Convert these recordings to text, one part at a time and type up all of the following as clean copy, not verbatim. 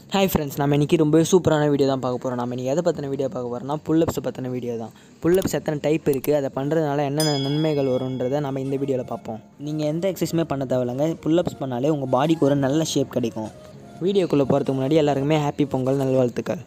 Hi friends, நம்ம இன்னைக்கு ரொம்ப சூப்பரான வீடியோ தான் பார்க்க போறோம். நம்ம இன்னைக்கு எதை பத்தின வீடியோ பார்க்க போறோம்னா புல்-அப்ஸ் பத்தின வீடியோ தான். புல்-அப்ஸ் எத்தனை டைப் இருக்கு, அதை பண்றதுனால என்னென்ன நன்மைகள் வரும்ன்றதை நம்ம இந்த வீடியோல பார்ப்போம். நீங்க எந்த எக்சர்சைஸுமே பண்ண தேவையில்லைங்க. புல்-அப்ஸ் பண்ணாலே உங்க பாடிக்கு ஒரு நல்ல ஷேப் கிடைக்கும். வீடியோக்குள்ள போறதுக்கு முன்னாடி எல்லாருக்குமே ஹாப்பி பொங்கல் நல்வாழ்த்துக்கள்.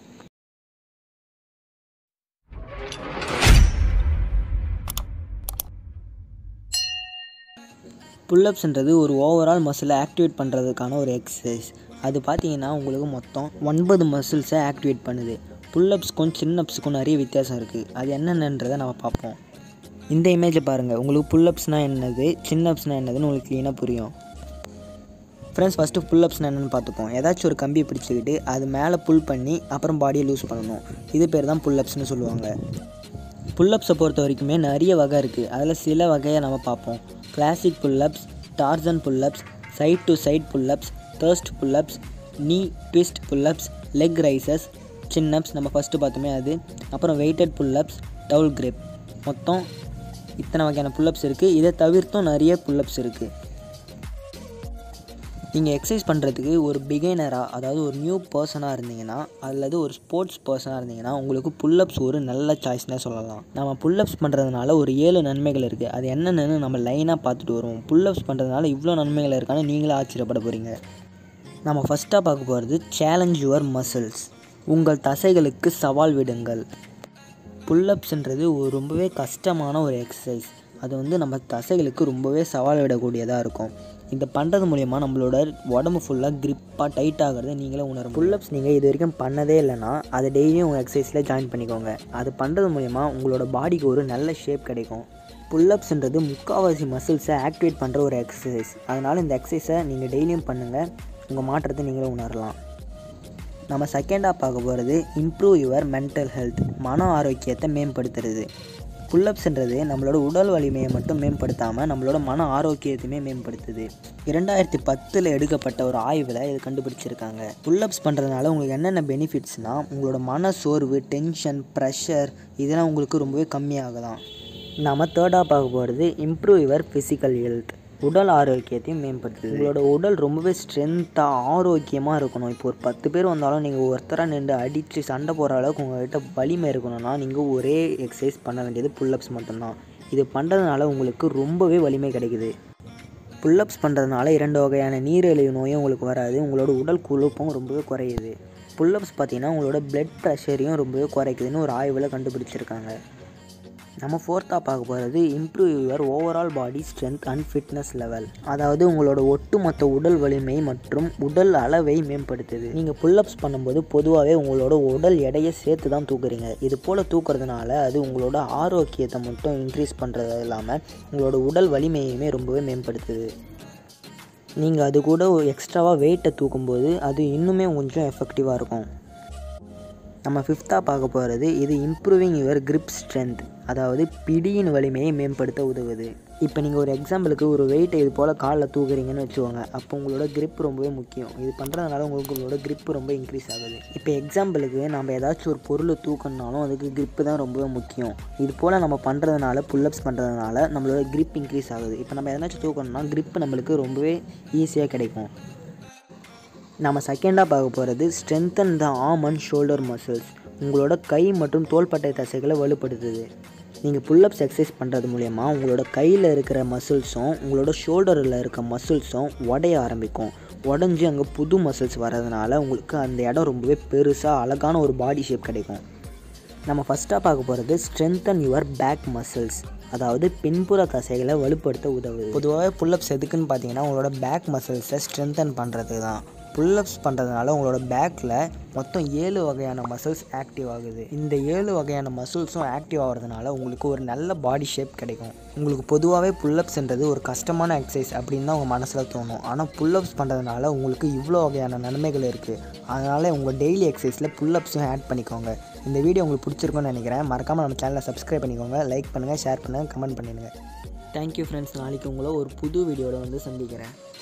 புல்-அப்ஸ்ன்றது ஒரு ஓவரால் மசிலை ஆக்டிவேட் பண்ணுறதுக்கான ஒரு எக்ஸசைஸ். அது பார்த்தீங்கன்னா உங்களுக்கு மொத்தம் 9 மசில்ஸை ஆக்டிவேட் பண்ணுது. புல்-அப்ஸ்க்கும் சின்-அப்ஸுக்கும் நிறைய வித்தியாசம் இருக்குது. அது என்னென்னன்றதை நம்ம பார்ப்போம். இந்த இமேஜை பாருங்கள். உங்களுக்கு புல்-அப்ஸ்னால் என்னது, சின்-அப்ஸ்னால் என்னதுன்னு உங்களுக்கு க்ளீனாக புரியும். ஃப்ரெண்ட்ஸ், ஃபஸ்ட்டு புல்-அப்ஸ்னால் என்னென்னு பார்த்துப்போம். ஏதாச்சும் ஒரு கம்பியை பிடிச்சிக்கிட்டு அது மேலே புல் பண்ணி அப்புறம் பாடியை லூஸ் பண்ணணும். இது பேர் தான் புல்-அப்ஸ்னு சொல்லுவாங்க. புல்-அப்ஸை பொறுத்த வரைக்குமே நிறைய வகை இருக்குது. அதில் சில வகையை நம்ம பார்ப்போம். Classic pull-ups, Tarzan pull-ups, side to side pull-ups, thrust pull-ups, knee twist pull-ups, leg raises, chin-ups நம்ம ஃபஸ்ட்டு பார்த்தோமே அது, அப்புறம் வெயிட்டட் புல்-அப்ஸ், டவுல் கிரிப். மொத்தம் இத்தனை வகையான புல்-அப்ஸ் இருக்குது. இதை தவிர்த்தும் நிறைய புல்-அப்ஸ் இருக்குது. நீங்கள் எக்ஸசைஸ் பண்ணுறதுக்கு ஒரு பிகைனராக, அதாவது ஒரு நியூ பர்சனாக இருந்தீங்கன்னா அல்லது ஒரு ஸ்போர்ட்ஸ் பர்சனாக இருந்தீங்கன்னா உங்களுக்கு புல்-அப்ஸ் ஒரு நல்ல சாய்ஸ்னே சொல்லலாம். நம்ம புல்-அப்ஸ் பண்ணுறதுனால ஒரு 7 நன்மைகள் இருக்குது. அது என்னென்னு நம்ம லைனாக பார்த்துட்டு வருவோம். புல்-அப்ஸ் பண்ணுறதுனால இவ்வளோ நன்மைகள் இருக்கான்னு நீங்களே ஆச்சரியப்பட போகிறீங்க. நம்ம ஃபஸ்ட்டாக பார்க்க போகிறது சேலஞ்ச் யுவர் மசில்ஸ். உங்கள் தசைகளுக்கு சவால் விடுங்கள். புல்-அப்ஸ்ன்றது ஒரு ரொம்பவே கஷ்டமான ஒரு எக்ஸசைஸ். அது நம்ம தசைகளுக்கு ரொம்பவே சவால் விடக்கூடியதாக இருக்கும். இதை பண்ணுறது மூலிமா நம்மளோட உடம்பு ஃபுல்லாக க்ரிப்பாக டைட் ஆகிறத நீங்களே உணரும். புல்-அப்ஸ் நீங்கள் இது வரைக்கும் பண்ணதே இல்லைன்னா அதை டெய்லியும் உங்கள் எக்ஸசைஸில் ஜாயின் பண்ணிக்கோங்க. அது பண்ணுறது மூலிமா உங்களோட பாடிக்கு ஒரு நல்ல ஷேப் கிடைக்கும். புல்-அப்ஸ்ன்றது முக்கால்வாசி மசில்ஸை ஆக்டிவேட் பண்ணுற ஒரு எக்ஸசைஸ். அதனால் இந்த எக்ஸசைஸை நீங்கள் டெய்லியும் பண்ணுங்கள். உங்கள் மாற்றத்தை நீங்களே உணரலாம். நம்ம செகண்டாக பார்க்க போகிறது இம்ப்ரூவ் யுவர் மென்டல் ஹெல்த். மன ஆரோக்கியத்தை மேம்படுத்துறது. புல்-அப்ஸ்ன்றது நம்மளோட உடல் வலிமையை மட்டும் மேம்படுத்தாமல் நம்மளோட மன ஆரோக்கியத்தையுமே மேம்படுத்துது. 2010 எடுக்கப்பட்ட ஒரு ஆய்வில் இது கண்டுபிடிச்சிருக்காங்க. புல்-அப்ஸ் பண்ணுறதுனால உங்களுக்கு என்னென்ன பெனிஃபிட்ஸ்னால் உங்களோட மன சோர்வு, டென்ஷன், ப்ரெஷர் இதெல்லாம் உங்களுக்கு ரொம்பவே கம்மியாகலாம். நம்ம தேர்டாக பார்க்க போகிறது இம்ப்ரூவ் யுவர் ஃபிசிக்கல் ஹெல்த். உடல் ஆரோக்கியத்தையும் மேம்படுத்துது. உங்களோட உடல் ரொம்பவே ஸ்ட்ரென்த்தாக ஆரோக்கியமாக இருக்கணும். இப்போ ஒரு 10 பேர் வந்தாலும் நீங்கள் ஒருத்தராக நின்று அடித்து சண்டை போடுற அளவுக்கு உங்கள்கிட்ட வலிமை இருக்கணும்னா நீங்கள் ஒரே எக்ஸசைஸ் பண்ண வேண்டியது புல்-அப்ஸ் மட்டும்தான். இது பண்ணுறதுனால உங்களுக்கு ரொம்பவே வலிமை கிடைக்குது. புல்-அப்ஸ் பண்ணுறதுனால 2 வகையான நீரிழிவு நோயும் உங்களுக்கு வராது. உங்களோட உடல் கொழுப்பும் ரொம்பவே குறையுது. புல்-அப்ஸ் பார்த்திங்கன்னா உங்களோட பிளட் ப்ரெஷரையும் ரொம்பவே குறைக்குதுன்னு ஒரு ஆய்வில் கண்டுபிடிச்சிருக்காங்க. நம்ம ஃபோர்த்தாக பார்க்க போகிறது improve your overall body strength and fitness level. அதாவது உங்களோட ஒட்டுமொத்த உடல் வலிமை மற்றும் உடல் அளவை மேம்படுத்துது. நீங்கள் புல்-அப்ஸ் பண்ணும்போது பொதுவாகவே உங்களோட உடல் எடையை சேர்த்து தான் தூக்குறீங்க. இது போல் தூக்குறதுனால அது உங்களோட ஆரோக்கியத்தை மட்டும் இன்க்ரீஸ் பண்ணுறது இல்லாமல் உங்களோட உடல் வலிமையுமே ரொம்பவே மேம்படுத்துது. நீங்கள் அது கூட எக்ஸ்ட்ராவாக வெயிட்டை தூக்கும்போது அது இன்னுமே கொஞ்சம் எஃபெக்டிவாக இருக்கும். நம்ம ஃபிஃப்த்தாக பார்க்க போகிறது இது இம்ப்ரூவிங் யுவர் கிரிப் ஸ்ட்ரென்த். அதாவது பிடியின் வலிமையை மேம்படுத்த உதவுது. இப்போ நீங்கள் ஒரு எக்ஸாம்பிளுக்கு ஒரு வெயிட்டை இது போல் காலில் தூக்குறீங்கன்னு வச்சுக்கோங்க. அப்போ உங்களோட கிரிப் ரொம்பவே முக்கியம். இது பண்ணுறதுனால உங்களோட கிரிப் ரொம்ப இன்க்ரீஸ் ஆகுது. இப்போ எக்ஸாம்பிளுக்கு நம்ம ஏதாச்சும் ஒரு பொருளை தூக்கணுனாலும் அதுக்கு கிரிப்பு தான் ரொம்பவே முக்கியம். இது போல் நம்ம பண்ணுறதுனால புல்-அப்ஸ் பண்ணுறதுனால நம்மளோட கிரிப் இன்க்ரீஸ் ஆகுது. இப்போ நம்ம எதனாச்சும் தூக்கணும்னா கிரிப் நம்மளுக்கு ரொம்பவே ஈஸியாக கிடைக்கும். நம்ம செகண்டாக பார்க்க போகிறது strengthen the arm and shoulder muscles. உங்களோட கை மற்றும் தோள்பட்டை தசைகளை வலுப்படுத்துது. நீங்கள் புல்-அப்ஸ் எக்ஸசைஸ் பண்ணுறது மூலயமா உங்களோட கையில் இருக்கிற மசில்ஸும் உங்களோட ஷோல்டரில் இருக்க மசில்ஸும் உடைய ஆரம்பிக்கும். உடஞ்சி அங்கே புது மசில்ஸ் வர்றதுனால உங்களுக்கு அந்த இடம் ரொம்பவே பெருசாக அழகான ஒரு பாடி ஷேப் கிடைக்கும். நம்ம ஃபஸ்ட்டாக பார்க்க போகிறது ஸ்ட்ரென்தன் யுவர் பேக் மசில்ஸ். அதாவது பின்புற தசைகளை வலுப்படுத்த உதவுது. பொதுவாகவே புல்-அப்ஸ் எதுக்குன்னு பார்த்தீங்கன்னா உங்களோட பேக் மசில்ஸை ஸ்ட்ரென்தன் பண்ணுறதுக்கு தான். புல்-அப்ஸ் பண்ணுறதுனால உங்களோட பேக்கில் மொத்தம் 7 வகையான மசில்ஸ் ஆக்டிவ் ஆகுது. இந்த 7 வகையான மசில்ஸும் ஆக்டிவ் ஆகிறதுனால உங்களுக்கு ஒரு நல்ல பாடி ஷேப் கிடைக்கும். உங்களுக்கு பொதுவாகவே புல்-அப்ஸ்ன்றது ஒரு கஷ்டமான எக்ஸசைஸ் அப்படின்னு தான் உங்கள் மனசில் தோணும். ஆனால் புல்-அப்ஸ் பண்ணுறதுனால உங்களுக்கு இவ்வளோ வகையான நன்மைகள் இருக்குது. அதனால் உங்கள் டெய்லி எக்ஸசைஸில் புல்-அப்ஸும் ஆட் பண்ணிக்கோங்க. இந்த வீடியோ உங்களுக்கு பிடிச்சிருக்குன்னு நினைக்கிறேன். மறக்காமல் நம்ம சேனலை சப்ஸ்கிரைப் பண்ணிக்கோங்க. லைக் பண்ணுங்கள், ஷேர் பண்ணுங்கள், கமெண்ட் பண்ணிடுங்க. Thank you friends. நாளைக்கு உங்களை ஒரு புது வீடியோவில் சந்திக்கிறேன்.